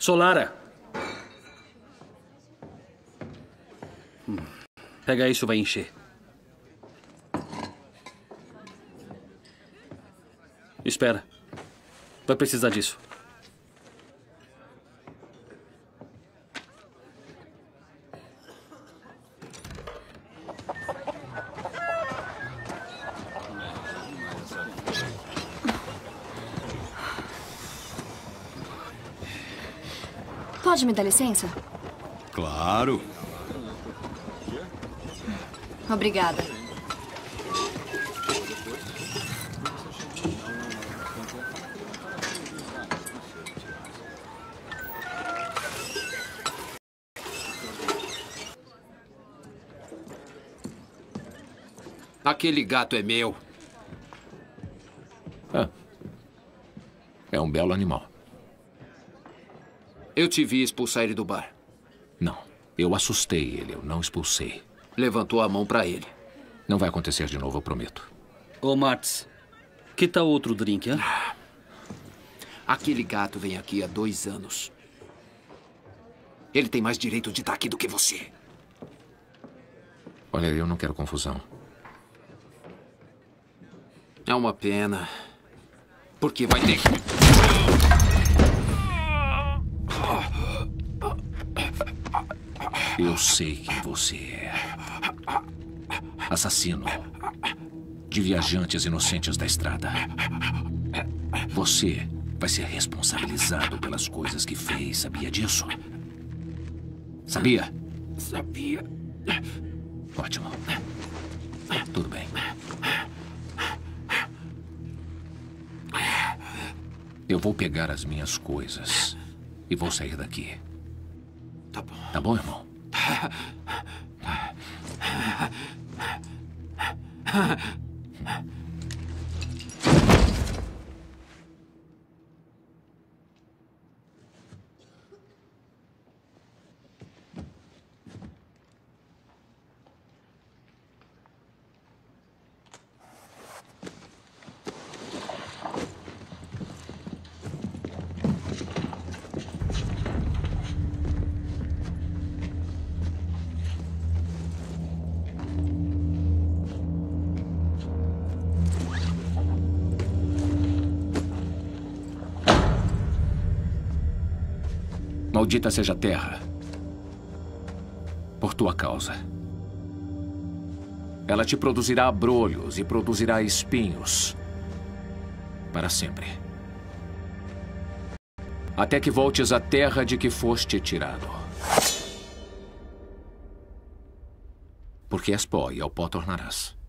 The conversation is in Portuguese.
Solara! Pega isso, vai encher. Espera. Vai precisar disso. Pode me dar licença? Claro. Obrigada. Aquele gato é meu. É um belo animal. Eu te vi expulsar ele do bar. Não, eu assustei ele, eu não expulsei. Levantou a mão pra ele. Não vai acontecer de novo, eu prometo. Ô, Martz, que tal outro drink, hein? Aquele gato vem aqui há 2 anos. Ele tem mais direito de estar aqui do que você. Olha, eu não quero confusão. É uma pena. Porque vai ter... Eu sei quem você é. Assassino de viajantes inocentes da estrada. Você vai ser responsabilizado pelas coisas que fez, sabia disso? Sabia? Sabia. Ótimo. Tudo bem. Eu vou pegar as minhas coisas e vou sair daqui. Tá bom. Tá bom, irmão? Maldita seja a terra. Por tua causa. Ela te produzirá abrolhos e produzirá espinhos. Para sempre. Até que voltes à terra de que foste tirado. Porque és pó e ao pó tornarás.